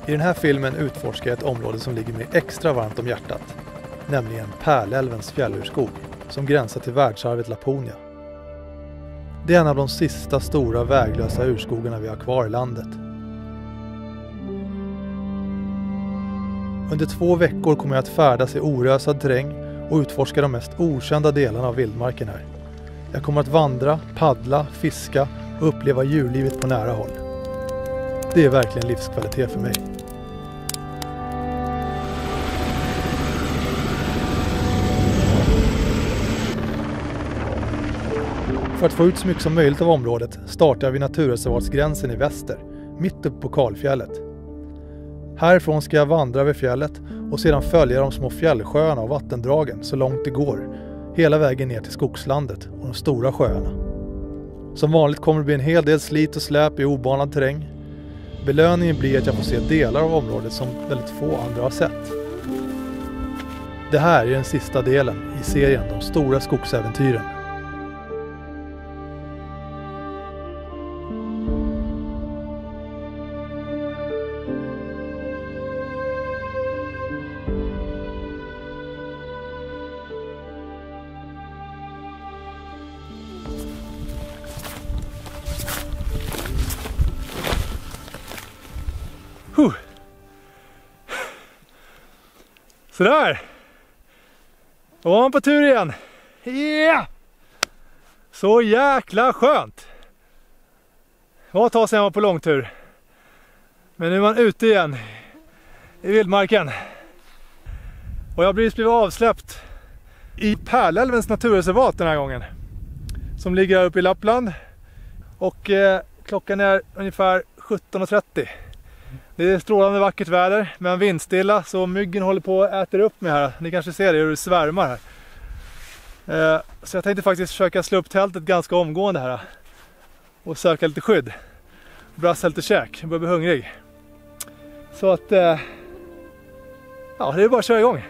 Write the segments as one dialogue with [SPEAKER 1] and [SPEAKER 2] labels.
[SPEAKER 1] I den här filmen utforskar jag ett område som ligger mig extra varmt om hjärtat, nämligen Pärlälvens fjällurskog som gränsar till världsarvet Laponia. Det är en av de sista stora väglösa urskogarna vi har kvar i landet. Under 2 veckor kommer jag att färdas i orösad terräng och utforska de mest okända delarna av vildmarken här. Jag kommer att vandra, paddla, fiska och uppleva djurlivet på nära håll. Det är verkligen livskvalitet för mig. För att få ut så mycket som möjligt av området startar vi naturreservatsgränsen i väster, mitt upp på Kalfjället. Härifrån ska jag vandra över fjället och sedan följa de små fjällsjöarna och vattendragen så långt det går, hela vägen ner till skogslandet och de stora sjöarna. Som vanligt kommer det bli en hel del slit och släp i obanad terräng. Belöningen blir att jag får se delar av området som väldigt få andra har sett. Det här är den sista delen i serien De stora skogsäventyren. Sådär. Då var man på tur igen. Yeah! Så jäkla skönt. Det var ett tag sedan jag var på långtur. Men nu är man ute igen i vildmarken. Och jag har blivit avsläppt i Pärlälvens naturreservat den här gången. Som ligger här uppe i Lappland. Och klockan är ungefär 17:30. Det är strålande vackert väder, men vindstilla, så myggen håller på att äta upp mig här. Ni kanske ser det, hur det svärmar här. Så jag tänkte faktiskt försöka slå upp tältet ganska omgående här. Och söka lite skydd. Brassa lite käk, jag börjar bli hungrig. Så att, ja, det är bara att köra igång.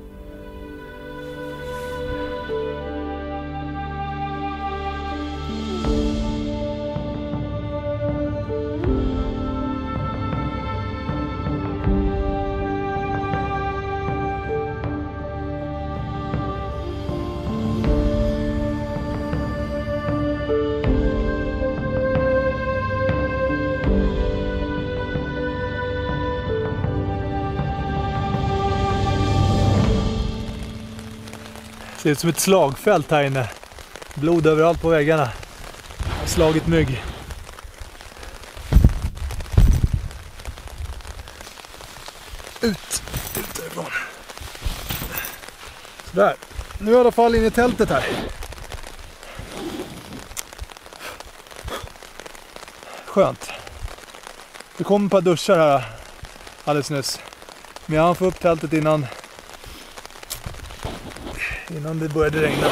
[SPEAKER 1] Det ser ut som ett slagfält här inne. Blod överallt på väggarna. Jag har slagit mygg. Ut därifrån. Sådär. Nu är jag i alla fall inne i tältet här. Skönt. Det kom ett par duschar här alldeles nyss. Men jag hann få upp tältet innan det började regna.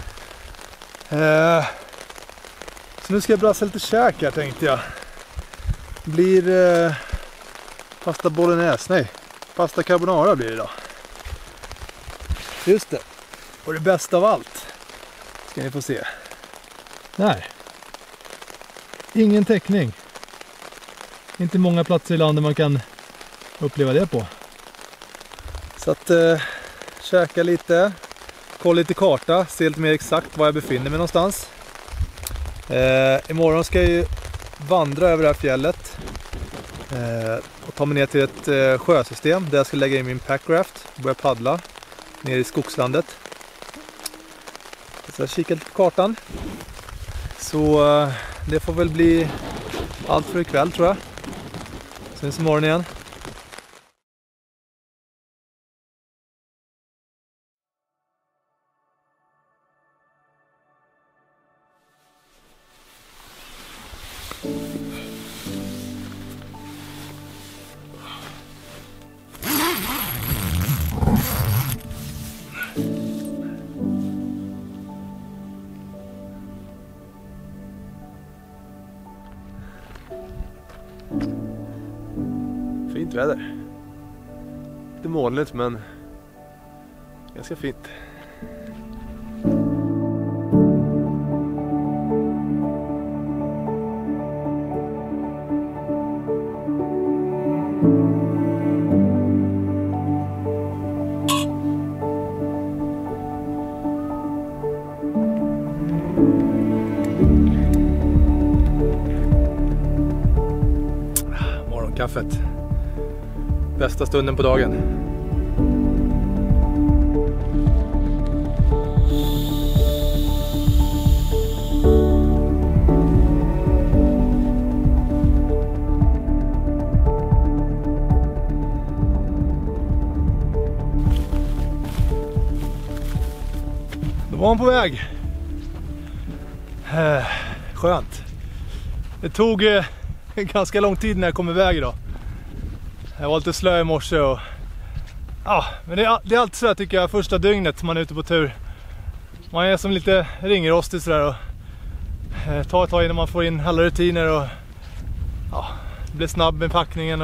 [SPEAKER 1] Så nu ska jag brassa lite käk här, tänkte jag. Det blir pasta bolognese, nej. Pasta carbonara blir det idag. Just det. Och det bästa av allt ska ni få se. Nej. Ingen täckning. Inte många platser i landet man kan uppleva det på. Så att käka lite. Kolla lite karta, se lite mer exakt var jag befinner mig någonstans. Imorgon ska jag ju vandra över det här fjället och ta mig ner till ett sjösystem där jag ska lägga in min packraft och börja paddla ner i skogslandet. Så jag kikar lite på kartan. Så det får väl bli allt för ikväll, tror jag. Syns imorgon igen. Fint väder. Lite molnigt, men ganska fint. Morgonkaffet. Bästa stunden på dagen. Då var han på väg. Skönt. Det tog ganska lång tid när jag kom iväg idag. Jag var lite slö i morse och ja, men det är alltid så här, tycker jag, första dygnet man är ute på tur. Man är som lite ringrostig sådär och tar ett tag innan man får in alla rutiner och ja, blir snabb med packningen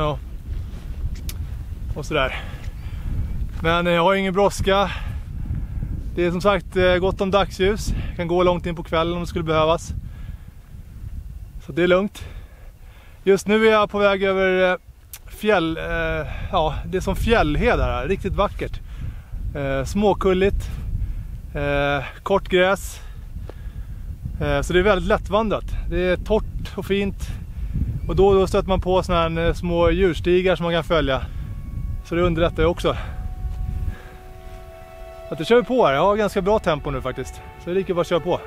[SPEAKER 1] och sådär. Men jag har ingen brådska. Det är som sagt gott om dagsljus. Jag kan gå långt in på kvällen om det skulle behövas. Så det är lugnt. Just nu är jag på väg över fjäll. Ja, det är som fjällhed här. Riktigt vackert. Småkulligt. Kort gräs. Så det är väldigt lättvandrat. Det är torrt och fint. Och då stöter man på såna här små djurstigar som man kan följa. Så det underlättar ju också. Att jag kör på här. Jag har ganska bra tempo nu faktiskt. Så det är lika bara att köra på.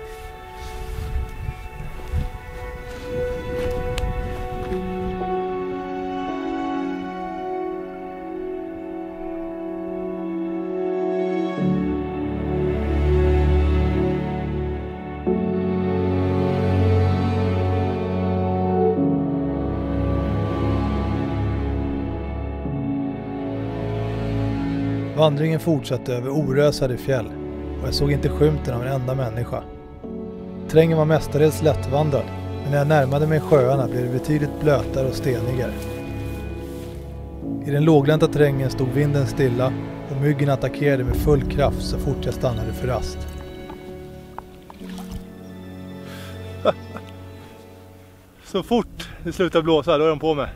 [SPEAKER 2] Vandringen fortsatte över orösade fjäll och jag såg inte skymten av en enda människa. Terrängen var mestadels lättvandrad, men när jag närmade mig sjöarna blev det betydligt blötare och stenigare. I den låglänta terrängen stod vinden stilla och myggen attackerade med full kraft så fort jag stannade för rast.
[SPEAKER 1] Så fort det slutar blåsa, då är de på med.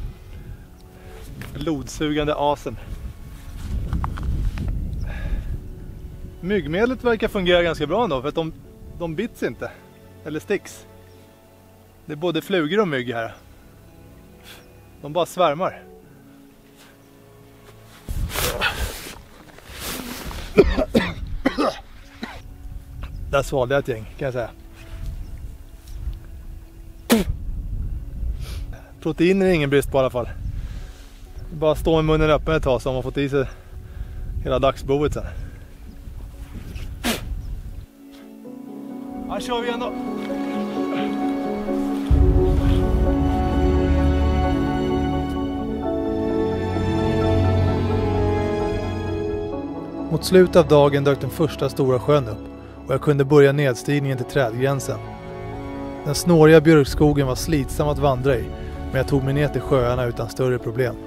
[SPEAKER 1] Blodsugande asen. Myggmedlet verkar fungera ganska bra ändå, för att de bits inte. Eller sticks. Det är både flugor och mygg här. De bara svärmar. Där svalde jag ett gäng, kan jag säga. Proteiner är ingen brist på i alla fall. Bara stå med munnen öppen ett tag så har man fått i sig hela dagsboet sen. Här kör vi igen då.
[SPEAKER 2] Mot slutet av dagen dök den första stora sjön upp och jag kunde börja nedstigningen till trädgränsen. Den snåriga björkskogen var slitsam att vandra i, men jag tog mig ner till sjöarna utan större problem.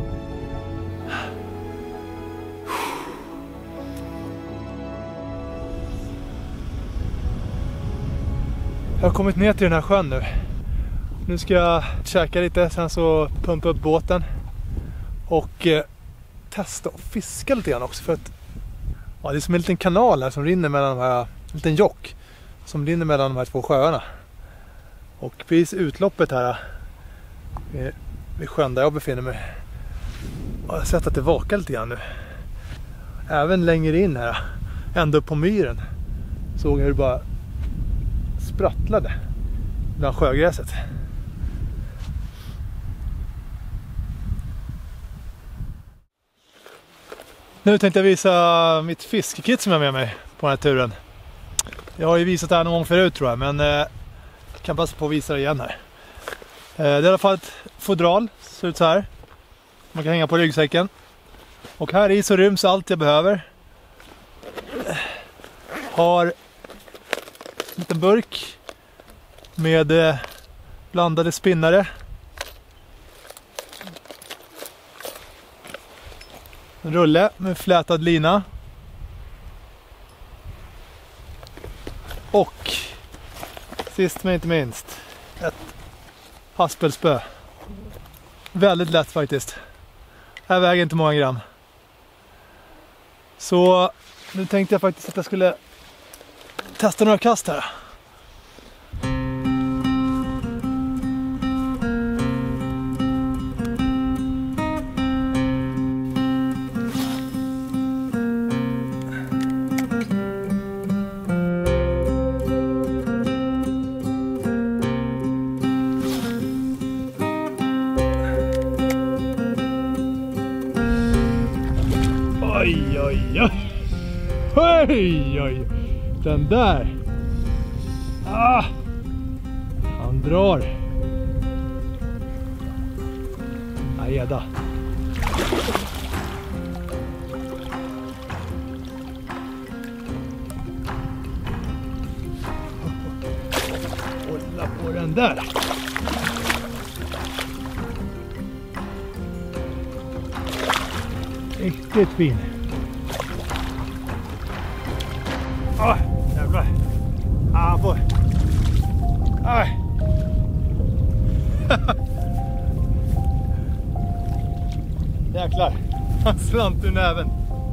[SPEAKER 1] Jag har kommit ner till den här sjön nu. Nu ska jag käka lite, sen så pumpa upp båten. Och testa och fiska lite grann också. För att ja, det är som en liten kanal här som rinner mellan de här, en liten jock som rinner mellan de här två sjöarna. Och precis utloppet här vid sjön där jag befinner mig. Jag har sett att det vakar lite grann nu. Även längre in här, ända upp på myren, såg jag hur det bara sprattlade bland sjögräset. Nu tänkte jag visa mitt fiskekit som jag har med mig på den här turen. Jag har ju visat det här någon gång förut tror jag, men kan passa på att visa det igen här. Det är i alla fall ett fodral, ser ut så här. Man kan hänga på ryggsäcken. Och här i så ryms allt jag behöver. Har en liten burk med blandade spinnare. En rulle med flätad lina. Och sist men inte minst ett haspelspö. Väldigt lätt faktiskt. Här väger inte många gram. Så nu tänkte jag faktiskt att jag skulle testa några kast här. Oj, oj, oj. Oj, oj. Den där. Ah. Han drar. Gädda. Hålla på den där. Riktigt fin. Jävlar. Han får. Aj. Jäklar. Han slant ur näven.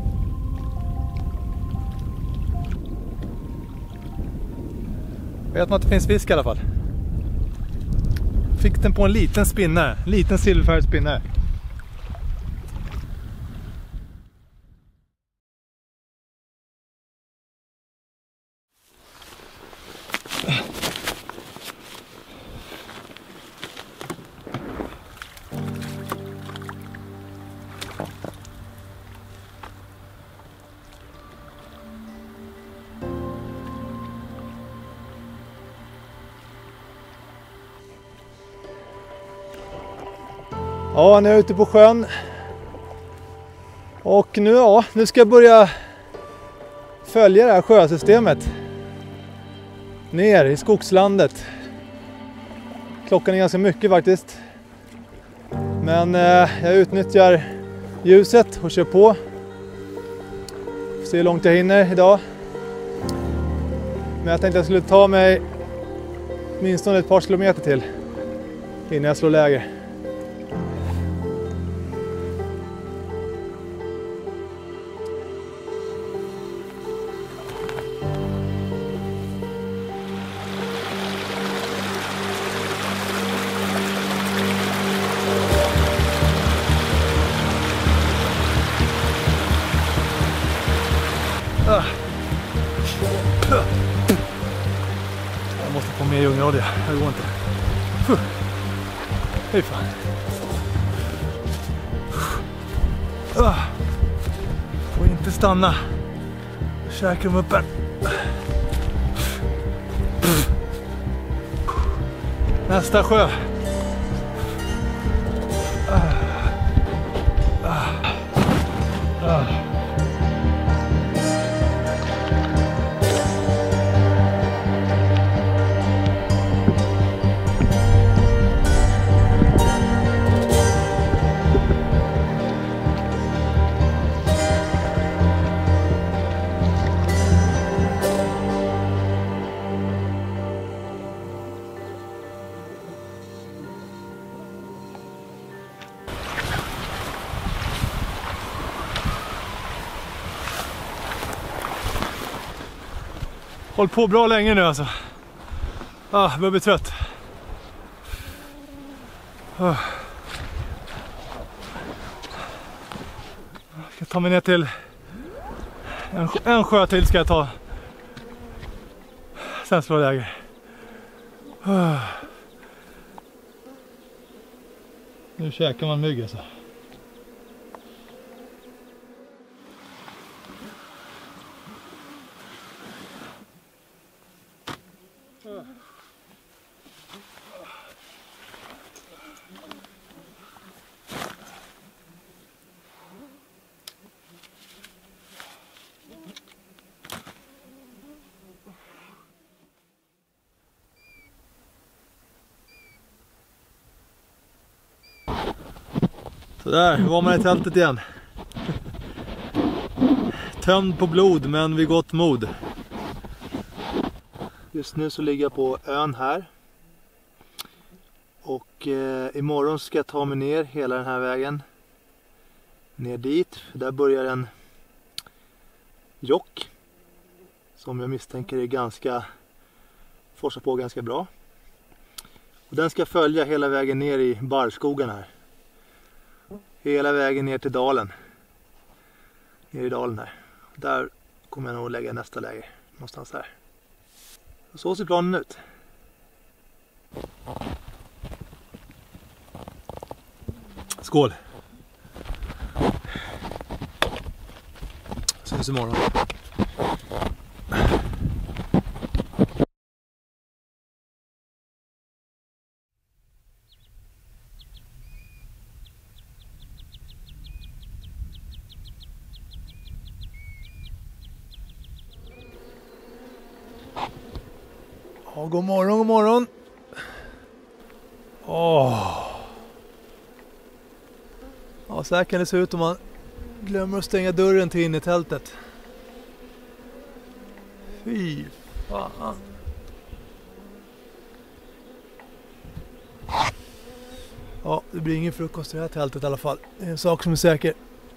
[SPEAKER 1] Vet man att det finns fisk i alla fall. Fick den på en liten spinnare. En liten silverfärgad spinnare. Ja, nu är jag ute på sjön. Och nu ska jag börja följa det här sjösystemet. Ner i skogslandet. Klockan är ganska mycket faktiskt. Men jag utnyttjar ljuset och kör på. Får se hur långt jag hinner idag. Men jag tänkte att jag skulle ta mig minst ett par kilometer till innan jag slår läger. Jag måste få mer djungelolja, det går inte. Hej fan. Får inte stanna. Käkar dem upp här. Nästa sjö. Håll på bra länge nu alltså. Jag börjar bli trött. Jag ska ta mig ner till en sjö till ska jag ta. Sen slår jag läger. Nu käkar man mygg alltså. Så där var man i tältet igen. Tömd på blod men vid gott mod. Just nu så ligger jag på ön här. Och imorgon ska jag ta mig ner hela den här vägen. Ner dit. Där börjar en jock. som jag misstänker är ganska, forsar på ganska bra. Och den ska följa hela vägen ner i barrskogen här. Hela vägen ner till dalen. Ner i dalen här. Där kommer jag nog lägga nästa läger. Någonstans här. Så ser planen ut. Skål! Syns imorgon.
[SPEAKER 2] Ja, god morgon, god morgon. Ja, så här kan det se ut om man glömmer att stänga dörren till innetältet. Fy fan. Ja, det blir ingen frukost i det här tältet i alla fall. Det är en sak som är säker.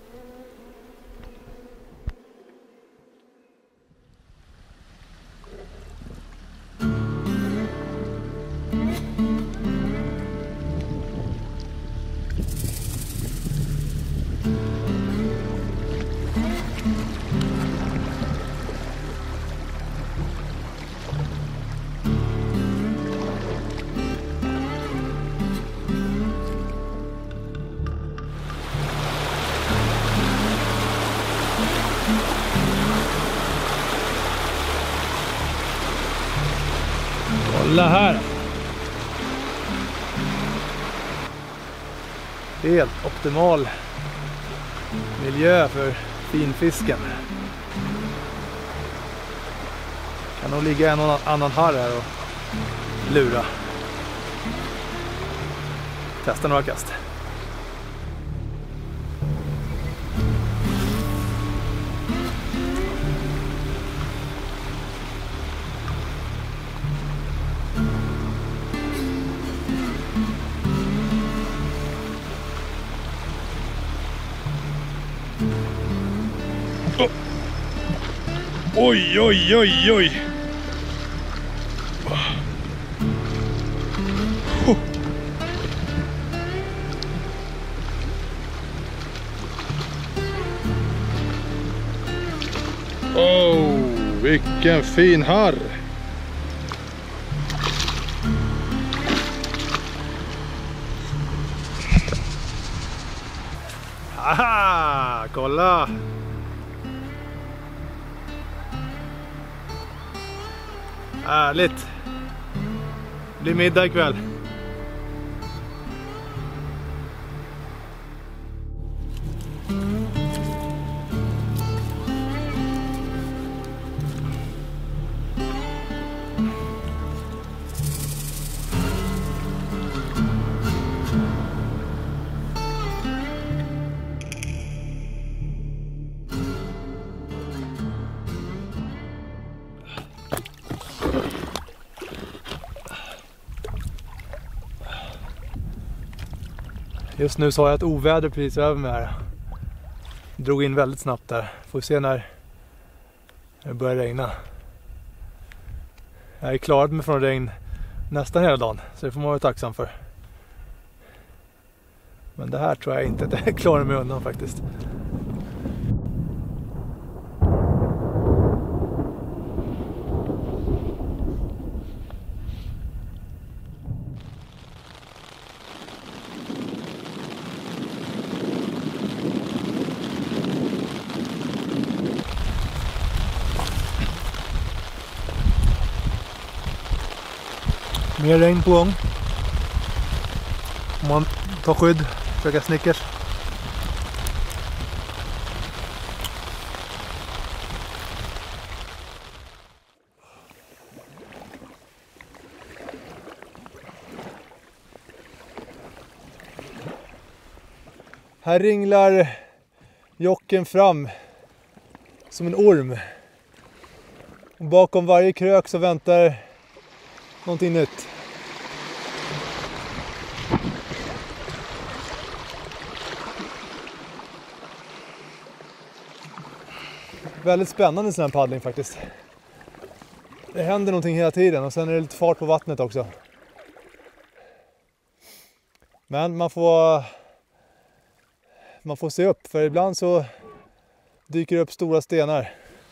[SPEAKER 1] Kolla här!
[SPEAKER 2] Helt optimal miljö för finfisken. Kan nog ligga en annan harr här och lura. Testa några kast.
[SPEAKER 1] Oj, oj, oj, oj! Vilken fin harr! Aha, kolla! Härligt! Det blir middag ikväll.
[SPEAKER 2] Just nu så har jag ett oväder precis över mig här. Drog in väldigt snabbt där. Får se när det börjar regna. Jag är klarat mig från regn nästan hela dagen, så det får man vara tacksam för. Men det här tror jag inte att jag klarar mig undan faktiskt. Mer regn på gång. Om man tar skydd, försöka Snickers. Här ringlar jocken fram som en orm. Och bakom varje krök så väntar någonting nytt. Väldigt spännande sån här paddling faktiskt.
[SPEAKER 1] Det händer någonting hela tiden och sen är det lite fart på vattnet också. Men man får se upp, för ibland så dyker det upp stora stenar.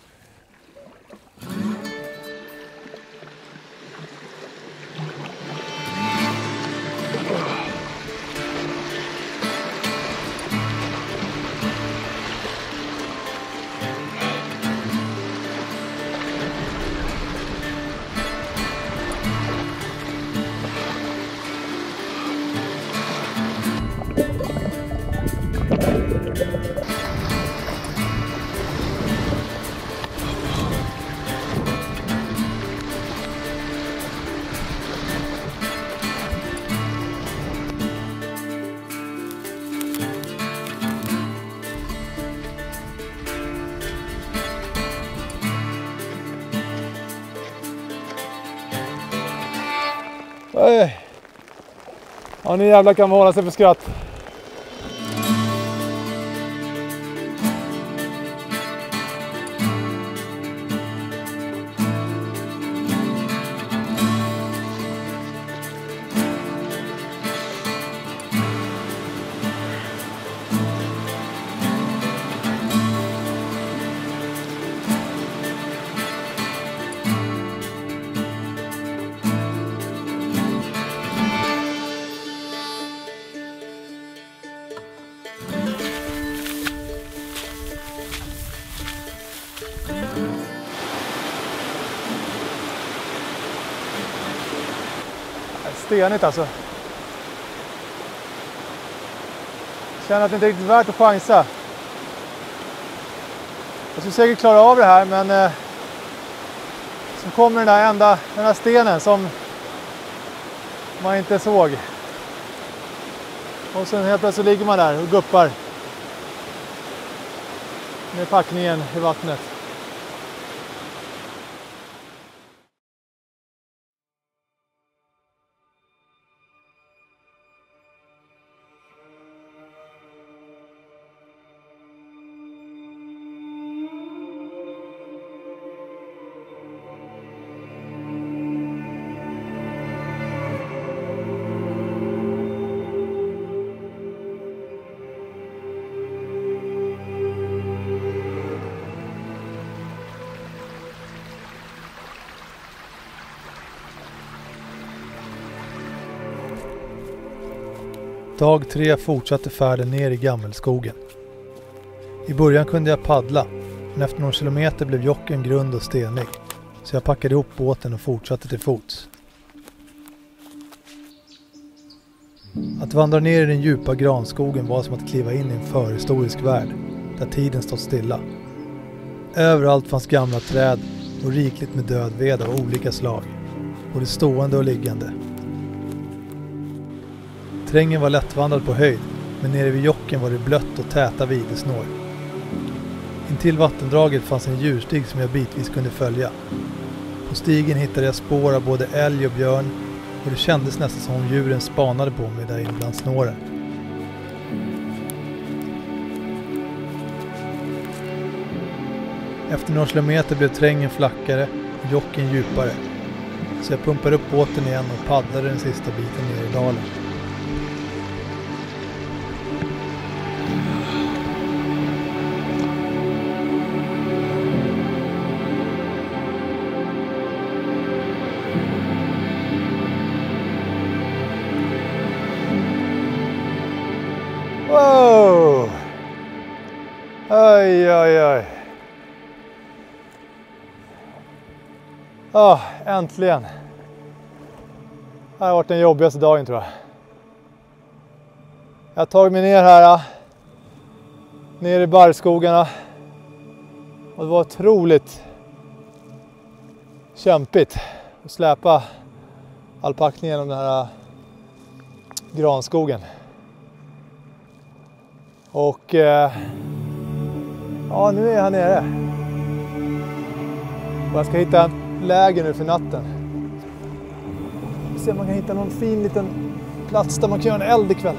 [SPEAKER 1] Ja, ni jävlar kan hålla sig för skratt. Stenigt alltså. Känner att det inte är riktigt värt att chansa. Jag skulle säkert klara av det här, men så kommer den där stenen som man inte såg. Och sen helt plötsligt ligger man där och guppar med packningen i vattnet.
[SPEAKER 2] Dag 3 fortsatte färden ner i gammelskogen. I början kunde jag paddla, men efter några kilometer blev jocken grund och stenig, så jag packade ihop båten och fortsatte till fots. Att vandra ner i den djupa granskogen var som att kliva in i en förhistorisk värld, där tiden stått stilla. Överallt fanns gamla träd och rikligt med död ved av olika slag, både stående och liggande. Trängen var lättvandrad på höjd, men nere vid jocken var det blött och täta videsnår. Intill vattendraget fanns en djurstig som jag bitvis kunde följa. På stigen hittade jag spår av både älg och björn, och det kändes nästan som om djuren spanade på mig där inne bland snåren. Efter några kilometer blev trängen flackare och jocken djupare, så jag pumpade upp båten igen och paddlade den sista biten ner i dalen.
[SPEAKER 1] Wow! Oj, oj, oj. Äntligen. Det har varit den jobbigaste dagen, tror jag. Jag har tagit mig ner här. Ner i barrskogarna. Och det var otroligt kämpigt att släpa all packning genom den här granskogen. Och ja, nu är jag här nere. Och jag ska hitta en läger nu för natten. Se om man kan hitta någon fin liten plats där man kan göra en eld ikväll.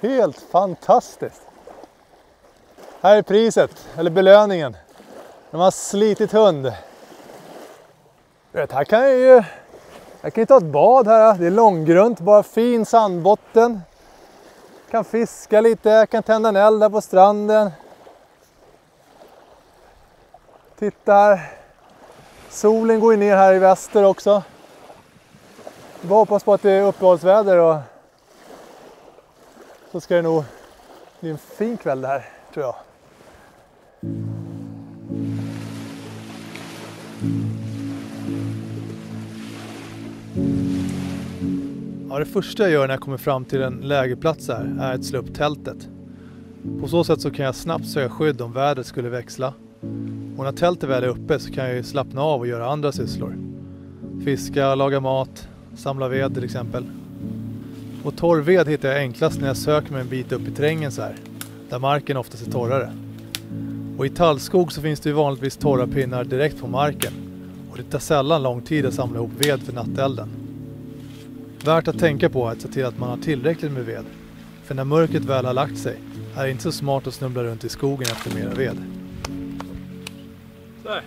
[SPEAKER 1] Helt fantastiskt. Här är priset, eller belöningen. När man har slitit hund. Här kan jag kan ta ett bad här. Det är långgrunt, bara fin sandbotten. Kan fiska lite, kan tända en eld där på stranden. Titta här. Solen går ju ner här i väster också. Vi bara hoppas på att det är uppehållsväder och så ska det nog bli en fin kväll det här, tror jag. Ja, det första jag gör när jag kommer fram till en lägerplats här är att slå upp tältet. På så sätt så kan jag snabbt söka skydd om vädret skulle växla. Och när tältet väl är uppe så kan jag ju slappna av och göra andra sysslor. Fiska, laga mat, samla ved till exempel. Och torrved hittar jag enklast när jag söker mig en bit upp i terrängen så här, där marken oftast är torrare. Och i tallskog så finns det ju vanligtvis torra pinnar direkt på marken. Och det tar sällan lång tid att samla ihop ved för nattelden. Värt att tänka på att se till att man har tillräckligt med ved. För när mörkret väl har lagt sig är det inte så smart att snubbla runt i skogen efter mera ved. Där.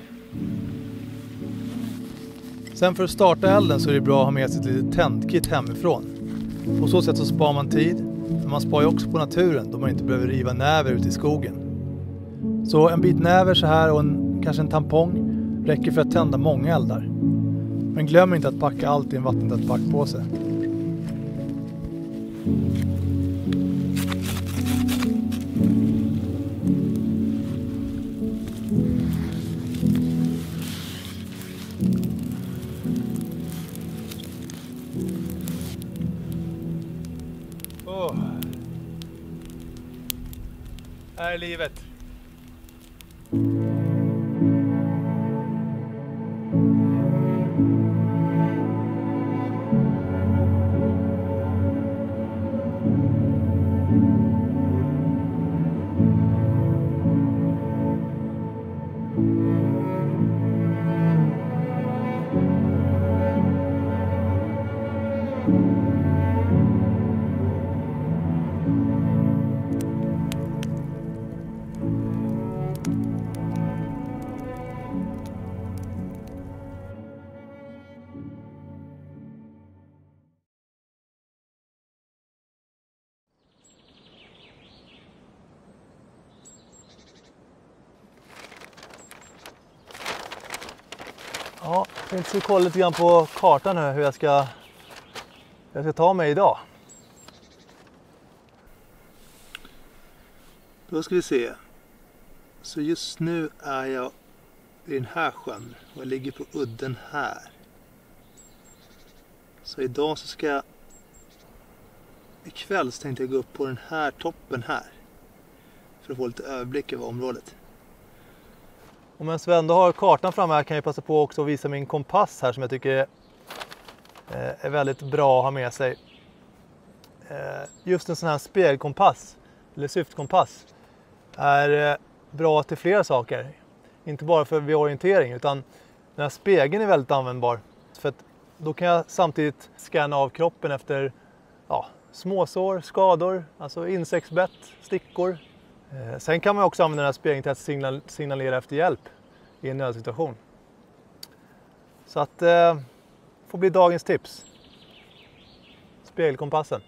[SPEAKER 1] Sen för att starta elden så är det bra att ha med sig ett litet tändkit hemifrån. På så sätt så sparar man tid, men man sparar också på naturen då man inte behöver riva näver ut i skogen. Så en bit näver så här och kanske en tampong räcker för att tända många eldar. Men glöm inte att packa allt i en vattentät packpåse. Här är livet. Ja, jag tänkte kolla lite grann på kartan nu hur jag ska ta mig idag. Då ska vi se. Så just nu är jag i den här sjön och jag ligger på udden här. Så idag så ska jag ikväll så tänkte jag gå upp på den här toppen här för att få lite överblick över området. Om jag ändå har kartan framme här kan jag passa på också att visa min kompass här som jag tycker är väldigt bra att ha med sig. Just en sån här spegelkompass eller syftkompass är bra till flera saker. Inte bara för vid orientering utan den här spegeln är väldigt användbar. För att då kan jag samtidigt scanna av kroppen efter småsår, skador, alltså insektsbett, stickor. Sen kan man också använda den här spegeln till att signalera efter hjälp i en nödsituation. Så att får bli dagens tips. Spegelkompassen.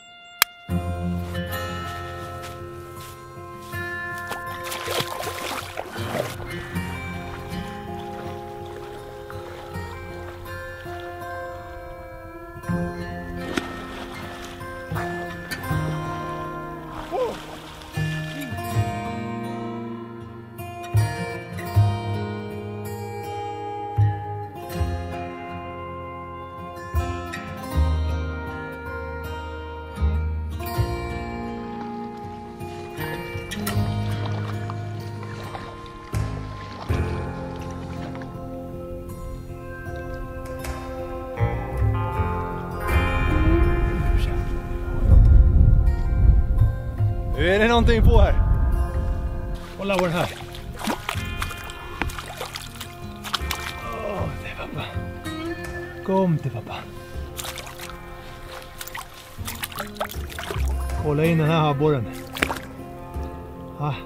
[SPEAKER 1] Nu är det någonting på här. Kolla på den här. Det är pappa. Kom till pappa. Kolla in den här abborren. Ah.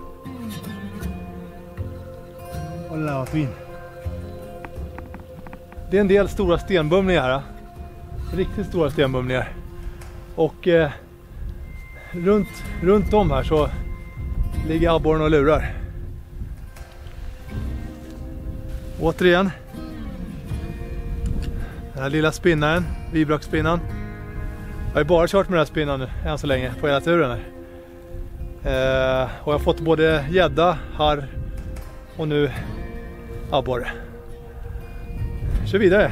[SPEAKER 1] Kolla vad fin. Det är en del stora stenbumlingar här. Riktigt stora stenbumlingar. Och runt om här så ligger abborren och lurar. Återigen. Den här lilla spinnaren, vibrakspinnan. Jag har bara kört med den här spinnan nu, än så länge på hela turen här. Och jag har fått både gädda, harr och nu abborre. Kör vidare.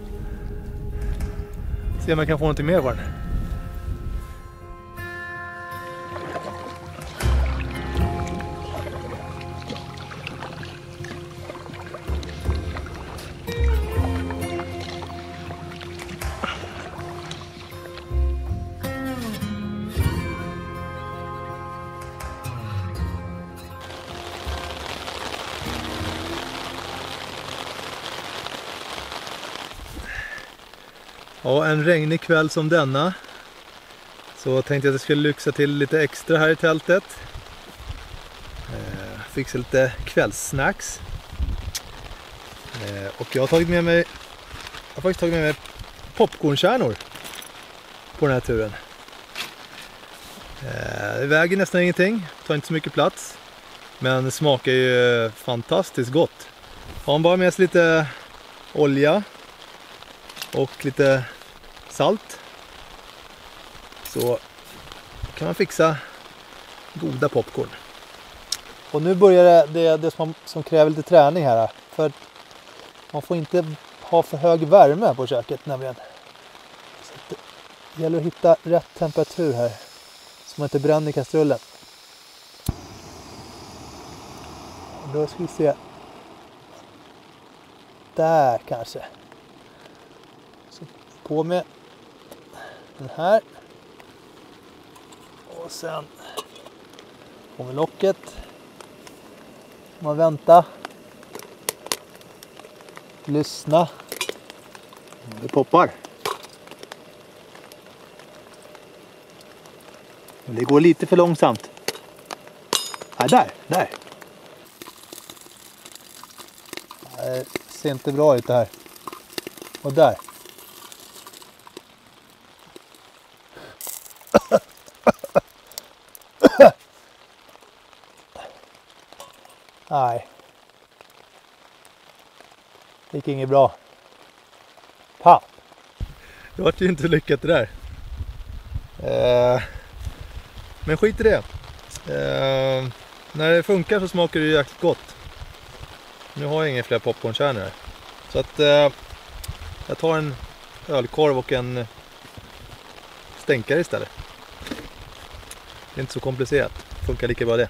[SPEAKER 1] Se om jag kan få någonting mer på den. Ja, en regnig kväll som denna så tänkte jag att jag skulle lyxa till lite extra här i tältet. Fixa lite kvällssnacks. Och jag har faktiskt tagit med mig popcornkärnor på den här turen. Det väger nästan ingenting, tar inte så mycket plats. Men det smakar ju fantastiskt gott. Har man bara med sig lite olja och lite salt så kan man fixa goda popcorn. Och nu börjar det som kräver lite träning här. För man får inte ha för hög värme på köket nämligen. Så det gäller att hitta rätt temperatur här så man inte bränner kastrullen. Då ska vi se. Där kanske. Så på med den här. Och sen på med locket. Man väntar. Lyssna. Det poppar. Men det går lite för långsamt. Där. Det ser inte bra ut det här. Och där. Nej. Det gick inget bra. Pa. Det var ju inte lyckat det där. Men skit i det. När det funkar så smakar det ju jäkligt gott. Nu har jag inga fler popcornkärnor här. Så att jag tar en ölkorv och en stänkare istället. Det är inte så komplicerat. Funkar lika bra det.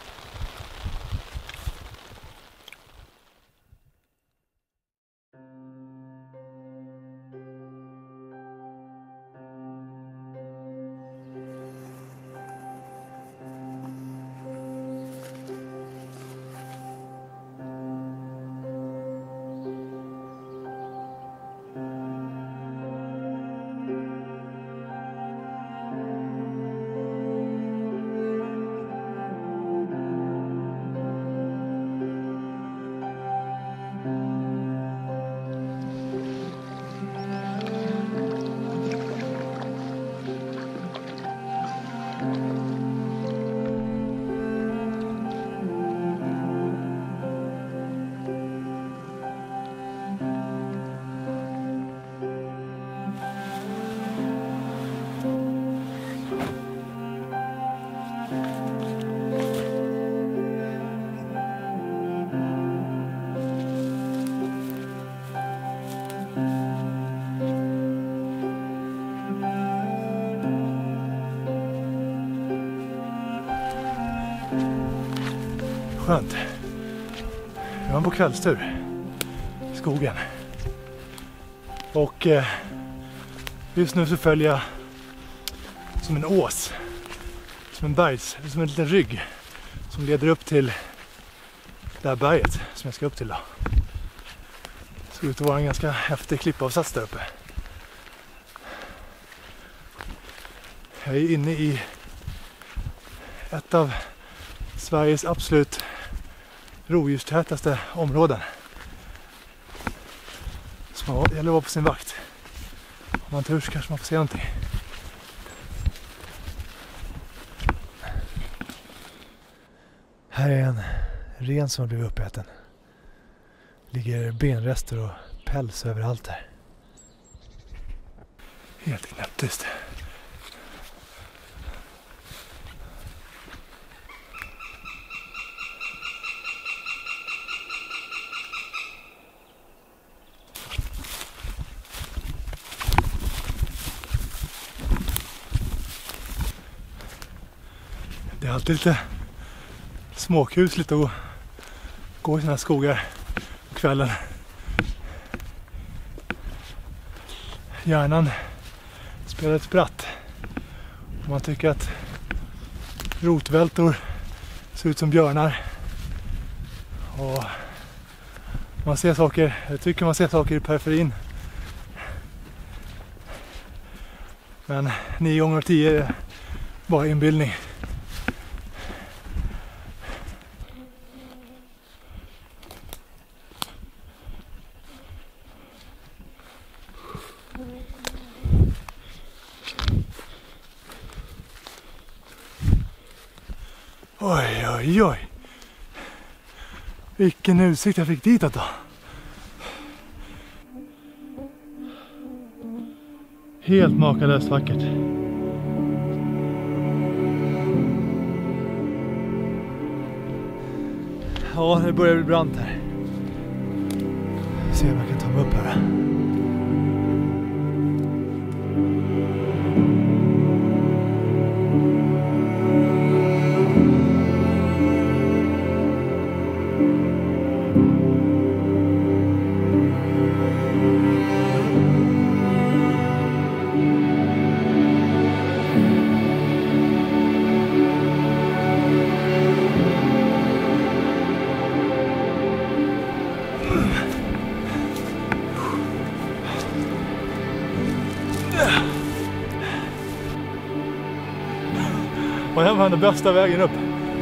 [SPEAKER 1] Skönt. Jag var på kvällstur i skogen. Och just nu så följer jag som en ås. Som en liten rygg. Som leder upp till det här berget som jag ska upp till då. Det ser ut att vara en ganska häftig klippavsats där uppe. Jag är inne i ett av Sveriges absolut rovdjurstätaste områden. Så man gäller att vara på sin vakt. Om man tur så kanske man får se någonting. Här är en ren som har blivit uppäten. Ligger benrester och päls överallt här. Helt knäpptyst. Det är alltid lite småkusligt att gå i såna här skogar på kvällen. Hjärnan spelar ett spratt. Man tycker att rotvältor ser ut som björnar. Och man ser saker, jag tycker man ser saker i periferin. Men 9 gånger 10 är bara inbildning. Oj, oj, oj. Vilken utsikt jag fick dit då. Helt makalöst vackert. Ja, det börjar bli brant här. Se om jag kan ta mig upp här. Och här var den bästa vägen upp.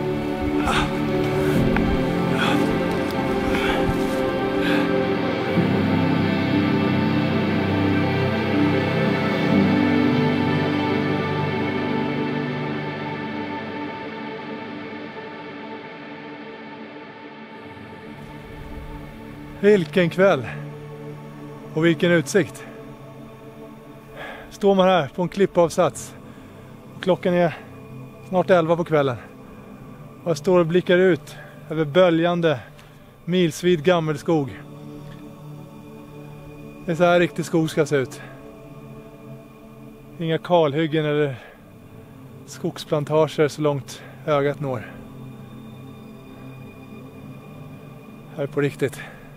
[SPEAKER 1] Vilken kväll. Och vilken utsikt. Står man här på en klippavsats. Klockan är snart 11 på kvällen. Och jag står och blickar ut över böljande, milsvid gammelskog. Det är så här riktig skog ska se ut. Inga kalhyggen eller skogsplantager så långt ögat når. Här är på riktigt.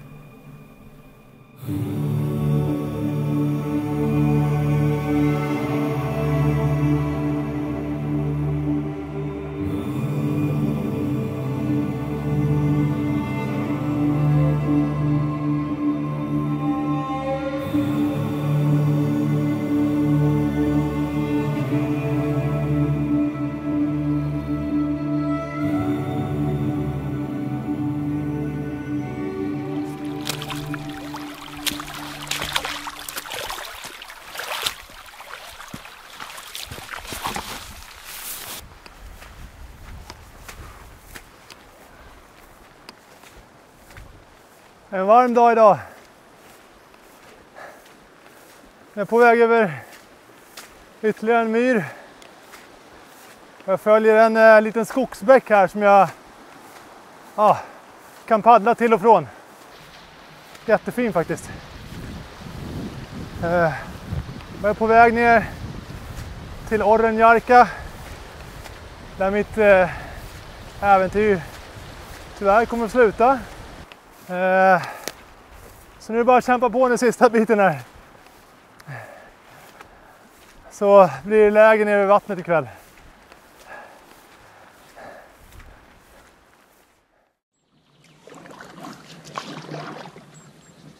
[SPEAKER 1] En varm dag idag. Jag är på väg över ytterligare en myr. Jag följer en liten skogsbäck här som jag kan paddla till och från. Jättefin faktiskt. Jag är på väg ner till Orrenjarka. Där mitt äventyr tyvärr kommer att sluta. Så nu är det bara att kämpa på den sista biten här. Så blir det läge nere vid vattnet ikväll.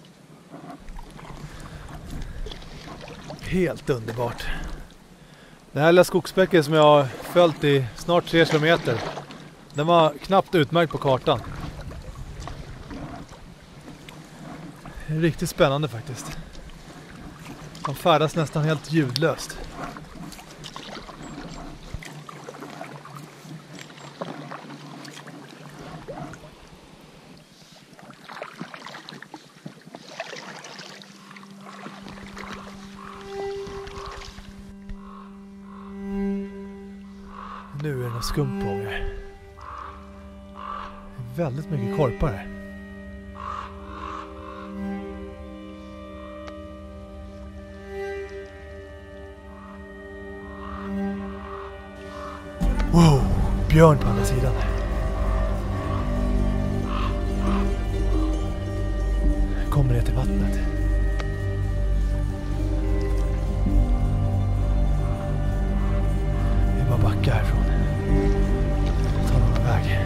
[SPEAKER 1] Helt underbart. Den här lilla skogsbäcken som jag har följt i snart 3 kilometer, den var knappt utmärkt på kartan. Det är riktigt spännande faktiskt. Man färdas nästan helt ljudlöst. Nu är det något skumt på gång här. Det är väldigt mycket korpar här. Wow, björn på andra sidan. Kommer ner till vattnet. Det är bara backa härifrån. Ta någon väg.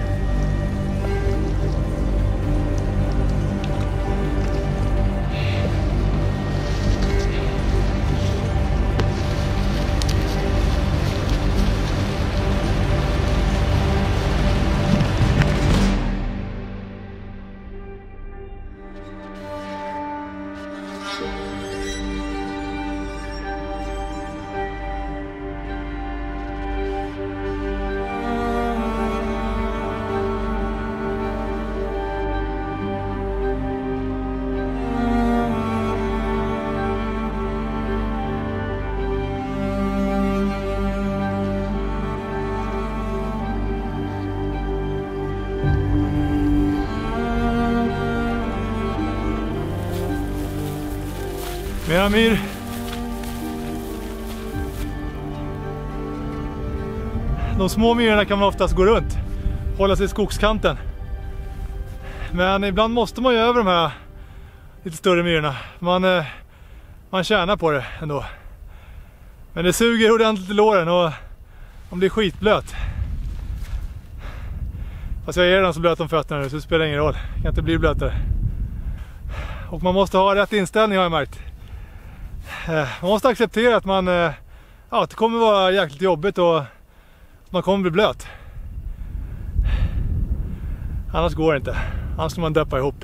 [SPEAKER 1] Mera myr. De små myrorna kan man oftast gå runt, hålla sig i skogskanten. Men ibland måste man ju över de här lite större myrorna. Man tjänar på det ändå. Men det suger ordentligt i låren och de blir skitblöt. Fast jag är redan så blöt om fötterna nu så det spelar ingen roll. Det kan inte bli blötare. Och man måste ha rätt inställning har jag märkt. Man måste acceptera att att det kommer vara jäkligt jobbigt och att man kommer bli blöt. Annars går det inte. Annars ska man döpa ihop.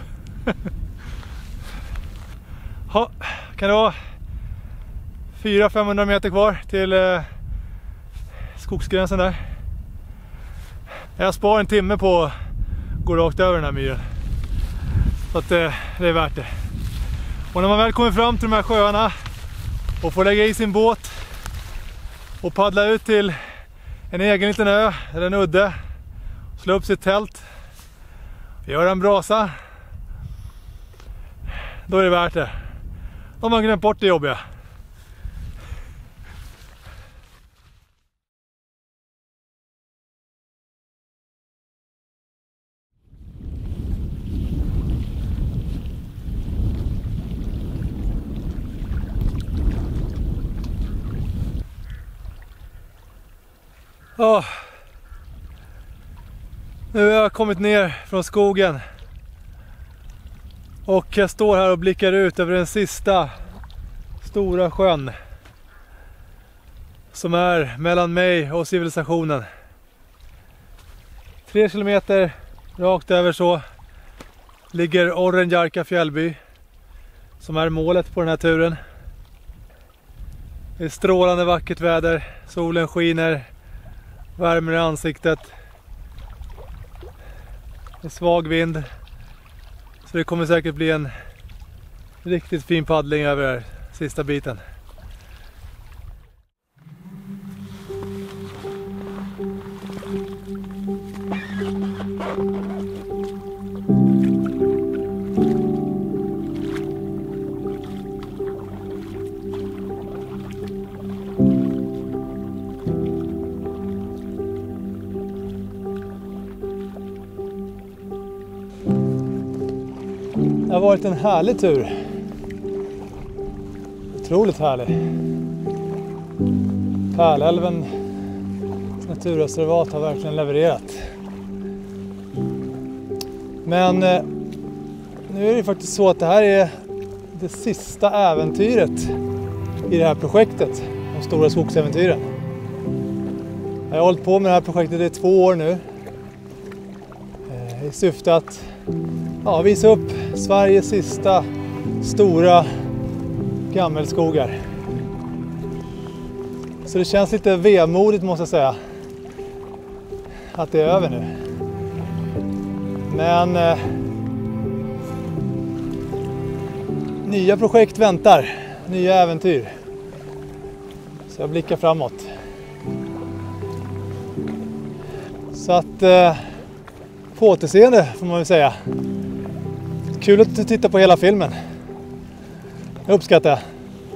[SPEAKER 1] Kan det vara 400-500 meter kvar till skogsgränsen där. Jag sparar en timme på att gå rakt över den här myren. Så att det är värt det. Och när man väl kommer fram till de här sjöarna och får lägga i sin båt och paddla ut till en egen liten ö eller en udde, slå upp sitt tält, göra en brasa, då är det värt det. Om man glömt bort det jobbiga. Nu har jag kommit ner från skogen och jag står här och blickar ut över den sista stora sjön som är mellan mig och civilisationen. 3 kilometer rakt över så ligger Orrenjarka fjällby som är målet på den här turen. Det är strålande vackert väder, solen skiner, värmer i ansiktet. Det är svag vind. Så det kommer säkert bli en riktigt fin paddling över den här sista biten. Det har varit en härlig tur. Otroligt härlig. Pärlälvens naturreservat har verkligen levererat. Men nu är det faktiskt så att det här är det sista äventyret i det här projektet. De stora skogsäventyren.
[SPEAKER 2] Jag har hållit på med det här projektet i 2 år nu. I syfte att visa upp Sveriges sista stora gammelskogar. Så det känns lite vemodigt måste jag säga. Att det är över nu. Men nya projekt väntar. Nya äventyr. Så jag blickar framåt. Så att på återseende får man väl säga. Kul att du tittar på hela filmen. Jag uppskattar det.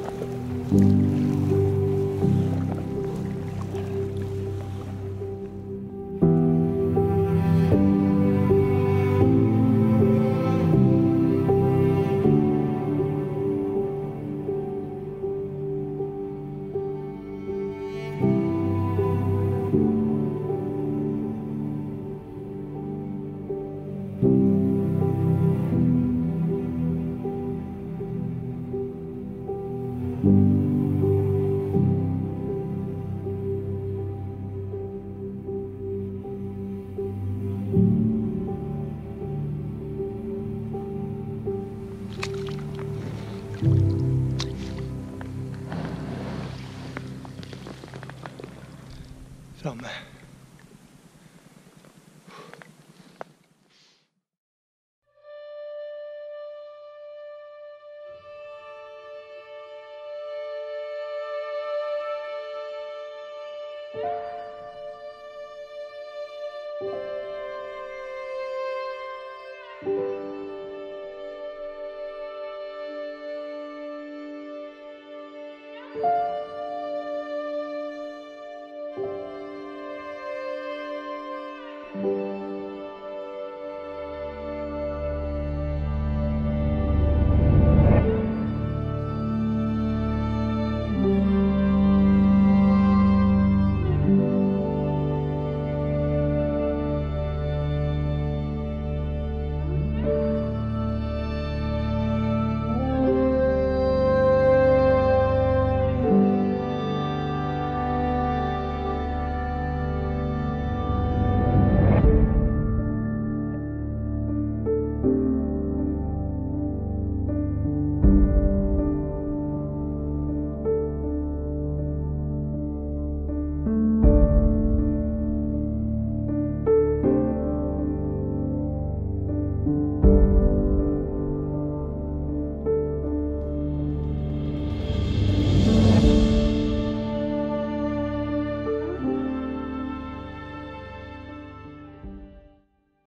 [SPEAKER 2] Framme.